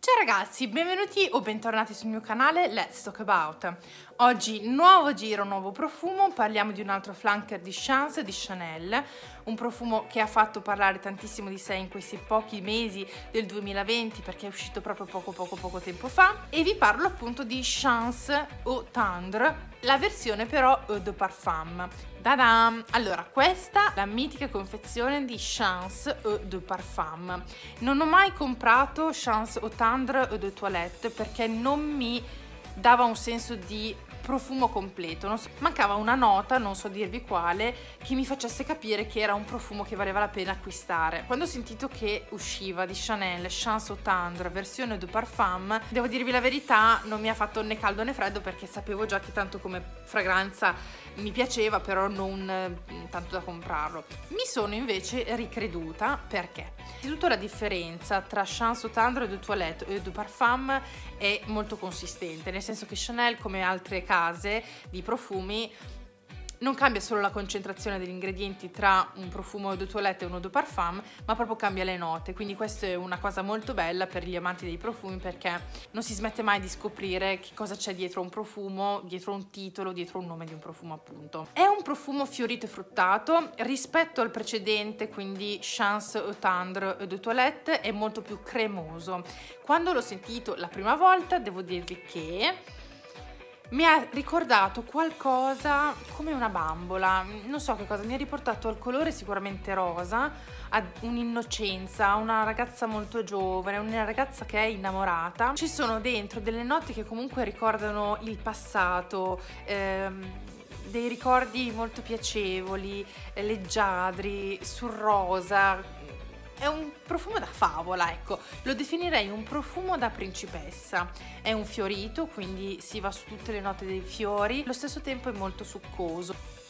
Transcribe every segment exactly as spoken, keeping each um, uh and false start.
Ciao ragazzi, benvenuti o bentornati sul mio canale Let's Talk About. Oggi nuovo giro, nuovo profumo, parliamo di un altro flanker di Chance di Chanel, un profumo che ha fatto parlare tantissimo di sé in questi pochi mesi del duemilaventi perché è uscito proprio poco poco poco tempo fa, e vi parlo appunto di Chance Eau Tendre, la versione però Eau de Parfum. Ta-da! Allora, questa è la mitica confezione di Chance Eau de Parfum. Non ho mai comprato Chance Eau Tendre Eau de Toilette perché non mi dava un senso di profumo completo, non so, mancava una nota, non so dirvi quale, che mi facesse capire che era un profumo che valeva la pena acquistare. Quando ho sentito che usciva di Chanel Chance Eau Tendre versione de Parfum, devo dirvi la verità, non mi ha fatto né caldo né freddo perché sapevo già che tanto come fragranza mi piaceva, però non eh, tanto da comprarlo. Mi sono invece ricreduta perché innanzitutto la differenza tra Chance Eau Tendre de Toilette e de Parfum è molto consistente, nel senso che Chanel, come altre case di profumi, non cambia solo la concentrazione degli ingredienti tra un profumo eau de toilette e un eau de parfum, ma proprio cambia le note, quindi questa è una cosa molto bella per gli amanti dei profumi perché non si smette mai di scoprire che cosa c'è dietro un profumo, dietro un titolo, dietro un nome di un profumo appunto. È un profumo fiorito e fruttato rispetto al precedente, quindi Chance Eau Tendre Eau de Toilette, è molto più cremoso. Quando l'ho sentito la prima volta devo dirvi che mi ha ricordato qualcosa come una bambola, non so che cosa, mi ha riportato al colore sicuramente rosa, a un'innocenza, a una ragazza molto giovane, una ragazza che è innamorata. Ci sono dentro delle note che comunque ricordano il passato, ehm, dei ricordi molto piacevoli, leggiadri, sul rosa. È un profumo da favola, ecco, lo definirei un profumo da principessa. È un fiorito, quindi si va su tutte le note dei fiori, allo stesso tempo è molto succoso.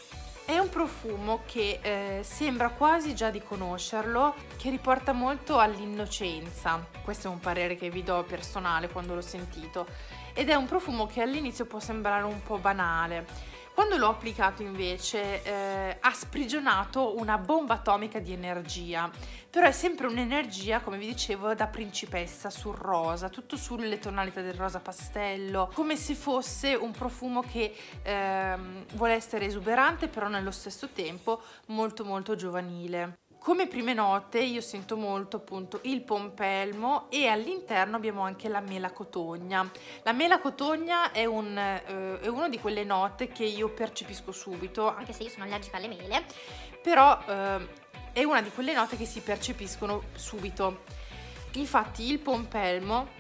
È un profumo che eh, sembra quasi già di conoscerlo, che riporta molto all'innocenza. Questo è un parere che vi do personale quando l'ho sentito. Ed è un profumo che all'inizio può sembrare un po' banale. Quando l'ho applicato invece eh, ha sprigionato una bomba atomica di energia, però è sempre un'energia, come vi dicevo, da principessa, sul rosa, tutto sulle tonalità del rosa pastello, come se fosse un profumo che ehm, vuole essere esuberante, però nello stesso tempo molto molto giovanile. Come prime note io sento molto appunto il pompelmo e all'interno abbiamo anche la mela cotogna. La mela cotogna è, un, eh, è una di quelle note che io percepisco subito, anche se io sono allergica alle mele, però eh, è una di quelle note che si percepiscono subito. Infatti il pompelmo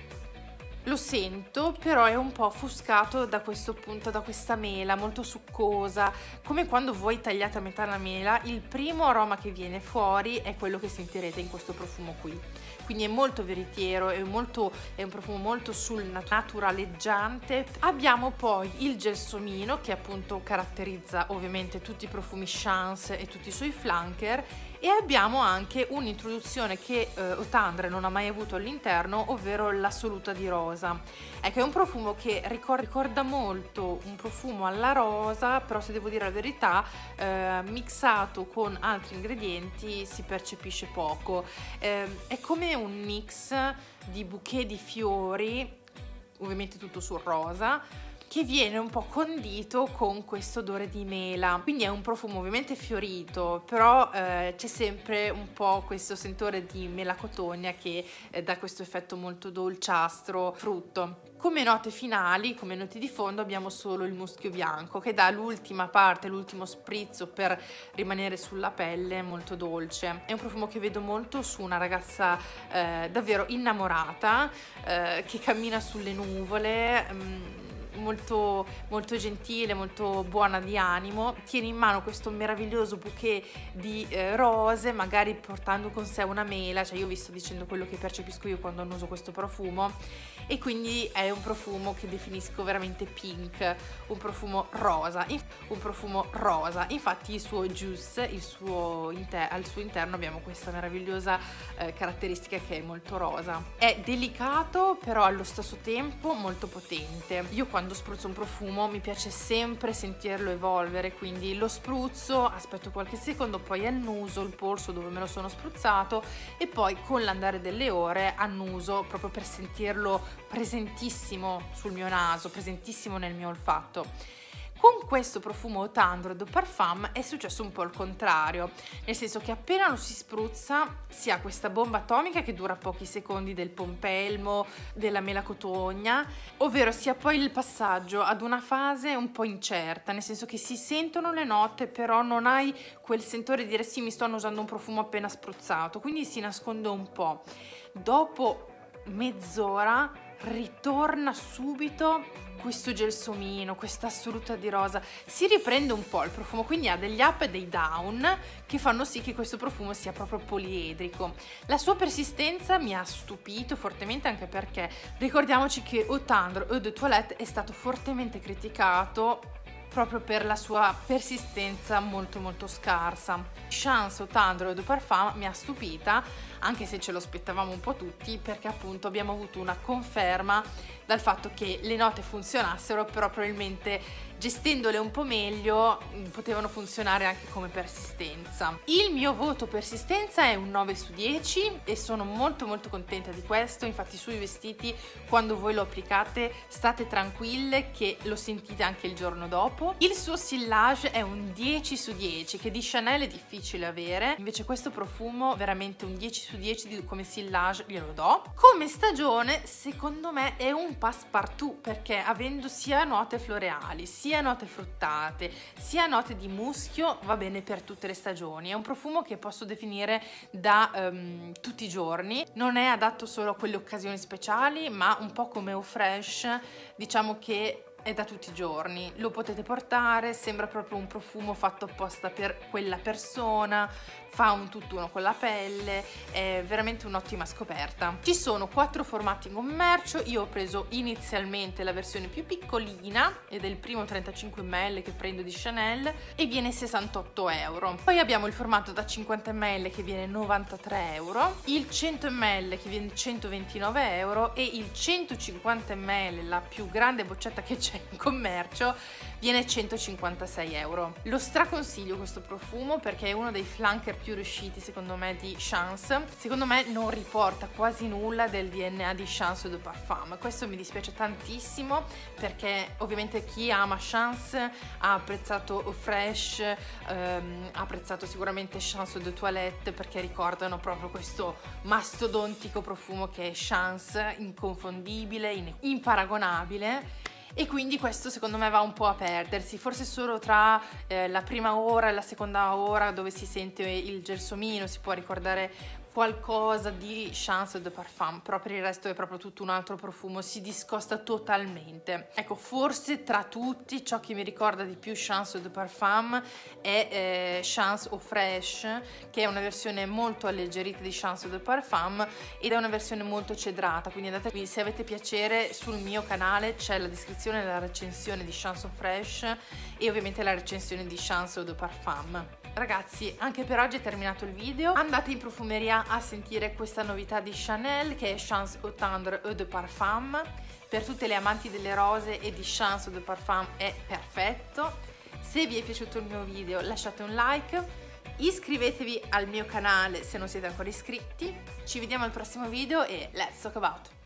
lo sento, però è un po' offuscato da questo punto, da questa mela molto succosa, come quando voi tagliate a metà la mela, il primo aroma che viene fuori è quello che sentirete in questo profumo qui. Quindi è molto veritiero, è, molto, è un profumo molto sul naturaleggiante. Abbiamo poi il gelsomino che appunto caratterizza ovviamente tutti i profumi Chance e tutti i suoi flanker, e abbiamo anche un'introduzione che eh, Eau Tendre non ha mai avuto all'interno, ovvero l'assoluta di rosa. Ecco, è un profumo che ricorda, ricorda molto un profumo alla rosa, però se devo dire la verità, eh, mixato con altri ingredienti si percepisce poco. Eh, è come un mix di bouquet di fiori, ovviamente tutto sul rosa, che viene un po' condito con questo odore di mela, quindi è un profumo ovviamente fiorito, però eh, c'è sempre un po' questo sentore di mela cotogna che eh, dà questo effetto molto dolciastro, frutto. Come note finali, come note di fondo, abbiamo solo il muschio bianco che dà l'ultima parte, l'ultimo sprizzo per rimanere sulla pelle, molto dolce. È un profumo che vedo molto su una ragazza eh, davvero innamorata, eh, che cammina sulle nuvole, mh, molto molto gentile, molto buona di animo, tiene in mano questo meraviglioso bouquet di eh, rose, magari portando con sé una mela, cioè io vi sto dicendo quello che percepisco io quando uso questo profumo, e quindi è un profumo che definisco veramente pink, un profumo rosa, un profumo rosa. Infatti il suo juice, il suo inter- al suo interno abbiamo questa meravigliosa eh, caratteristica che è molto rosa. È delicato però allo stesso tempo molto potente. Io quando quando spruzzo un profumo mi piace sempre sentirlo evolvere, quindi lo spruzzo, aspetto qualche secondo, poi annuso il polso dove me lo sono spruzzato e poi con l'andare delle ore annuso proprio per sentirlo presentissimo sul mio naso, presentissimo nel mio olfatto. Con questo profumo Eau Tendre Eau de Parfum è successo un po' il contrario, nel senso che appena lo si spruzza si ha questa bomba atomica che dura pochi secondi del pompelmo, della melacotogna, ovvero sia poi il passaggio ad una fase un po' incerta, nel senso che si sentono le note però non hai quel sentore di dire sì, mi sto usando un profumo appena spruzzato, quindi si nasconde un po'. Dopo mezz'ora ritorna subito questo gelsomino, questa assoluta di rosa, si riprende un po' il profumo, quindi ha degli up e dei down che fanno sì che questo profumo sia proprio poliedrico. La sua persistenza mi ha stupito fortemente, anche perché ricordiamoci che Eau Tendre Eau de Toilette è stato fortemente criticato proprio per la sua persistenza molto molto scarsa. Chance Eau Tendre Eau de Parfum mi ha stupita, anche se ce lo aspettavamo un po' tutti, perché appunto abbiamo avuto una conferma dal fatto che le note funzionassero, però probabilmente gestendole un po' meglio potevano funzionare anche come persistenza. Il mio voto persistenza è un nove su dieci e sono molto molto contenta di questo. Infatti sui vestiti, quando voi lo applicate, state tranquille che lo sentite anche il giorno dopo. Il suo sillage è un dieci su dieci, che di Chanel è difficile avere, invece questo profumo veramente un dieci su dieci di come sillage glielo do. Come stagione secondo me è un passepartout, perché avendo sia note floreali, sia note fruttate, sia note di muschio, va bene per tutte le stagioni. È un profumo che posso definire da um, tutti i giorni, non è adatto solo a quelle occasioni speciali, ma un po' come Eau Fresh, diciamo che è da tutti i giorni, lo potete portare, sembra proprio un profumo fatto apposta per quella persona, fa un tutt'uno con la pelle, è veramente un'ottima scoperta. Ci sono quattro formati in commercio, io ho preso inizialmente la versione più piccolina ed è il primo trentacinque millilitri che prendo di Chanel e viene sessantotto euro. Poi abbiamo il formato da cinquanta millilitri che viene novantatré euro, il cento millilitri che viene centoventinove euro e il centocinquanta millilitri, la più grande boccetta che c'è in commercio, viene centocinquantasei euro. Lo straconsiglio questo profumo perché è uno dei flanker più riusciti secondo me di Chance. Secondo me non riporta quasi nulla del D N A di Chance Eau de Parfum. Questo mi dispiace tantissimo perché ovviamente chi ama Chance ha apprezzato Eau Fresh, ehm, ha apprezzato sicuramente Chance Eau de Toilette perché ricordano proprio questo mastodontico profumo che è Chance, inconfondibile, imparagonabile. E quindi questo secondo me va un po' a perdersi, forse solo tra eh, la prima ora e la seconda ora dove si sente il gelsomino si può ricordare qualcosa di Chance Eau de Parfum, però per il resto è proprio tutto un altro profumo, si discosta totalmente. Ecco, forse tra tutti ciò che mi ricorda di più Chance Eau de Parfum è eh, Chance Eau Fresh, che è una versione molto alleggerita di Chance Eau de Parfum ed è una versione molto cedrata, quindi andatevi, se avete piacere, sul mio canale c'è la descrizione e la recensione di Chance Eau Fresh e ovviamente la recensione di Chance Eau de Parfum. Ragazzi, anche per oggi è terminato il video, andate in profumeria a sentire questa novità di Chanel che è Chance Eau Tendre Eau de Parfum. Per tutte le amanti delle rose e di Chance Eau de Parfum è perfetto. Se vi è piaciuto il mio video lasciate un like, iscrivetevi al mio canale se non siete ancora iscritti, ci vediamo al prossimo video e let's talk about!